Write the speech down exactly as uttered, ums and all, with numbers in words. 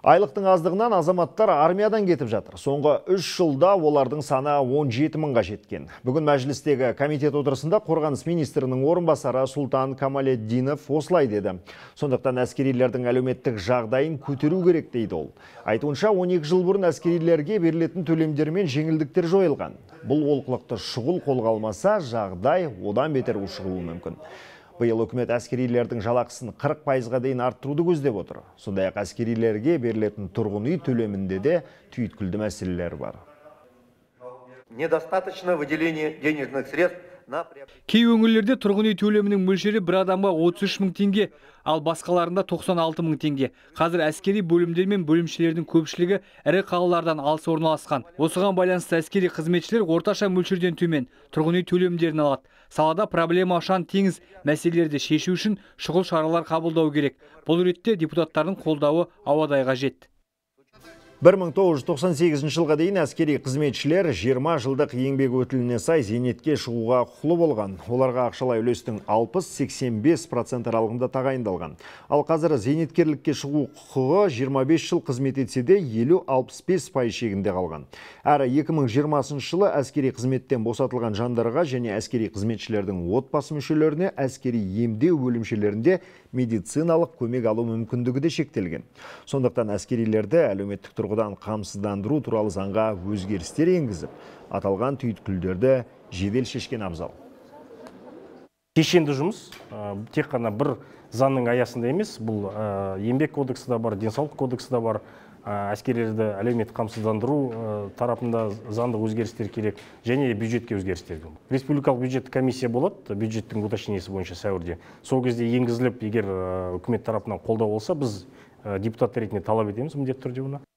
Айлықтың аздығынан азаматтар армиядан кетіп жатыр. Соңғы үш жылда олардың саны он жеті мыңға жеткен. Бүгін мәжілістегі комитет отырысында қорғаныс министрінің орынбасары Сұлтан Камалетдинов осылай деді. Сондықтан әскерилердің әлеуметтік жағдайын көтеру керек дейді ол. Айтуынша он екі жыл бұрын әскерилерге берілетін төлемдер мен жеңілдіктер жойылған. Бұл олқылықты шұғыл қолға алмаса, жағдай одан бетер ушығуы мүмкін. Биыл үкімет әскерилердің жалақысын қырық пайызға дейін арттыруды көздеп отыр. Сондай-ақ әскерилерге берілетін тұрғын үй төлемінде де түйткілді мәселелер бар. Недостаточно выделения денежных средств. Кей өңірлерде тұрғын үй төлемінің мөлшері бір адамға отыз үш мың теңге, ал басқаларында тоқсан алты мың теңге. Қазір әскери бөлімдер мен бөлімшелердің көпшілігі ірі қалалардан алыс орналасқан. Осыған байланысты әскери қызметшілер орташа мөлшерден төмен тұрғын үй төлемдерін алады. Салада проблема ашан теңіз мәселелерді шешу үшін шұғыл шаралар қабылдау керек. Бұл ретте депутаттардың қолдауы ауадай қажет. бір мың тоғыз жүз тоқсан сегізінші жылға дейін әскери қызметшілер жиырма жылдық еңбек өтіліне сай зейнетке шығуға құқылы болған. Оларға ақшалай үлестің алпыс сексен бес процент аралығында тағайындалған. Ал қазір зейнеткерлікке шығу құқығы жиырма бес жыл қызмет етсе де елу алпыс бес пайыз шегінде қалған. Әрі екі мың жиырмасыншы жылы әскери қызметтен босатылған жандарға және әскери қызметшілердің отбасы мүшелеріне әскери емдеу бөлімшелерінде медициналық көмек алу мүмкіндігі де шектелген. Сондықтан әскерилерді әлеуметтік тұрғыдан қамсыздандыру туралы заңға өзгерістер енгізіп, аталған түйткілдерді жедел шешкен абзал. Кешенді жұмыс тек қана бір заңның аясында емес, бұл еңбек кодексі да бар, денсаулық кодексі да бар, әскерилерді әлеуметтік қамсыздандыру тарапында заңды өзгерістер керек, және бюджетке өзгерістер. Республикалық бюджет комиссия болады, бюджеттің уточнениесі бойынша сәуірде. Сол кезде енгізіліп, егер үкімет тарапынан қолдау болса, біз депутаттар ретінде талап етеміз міндетті түрде оны.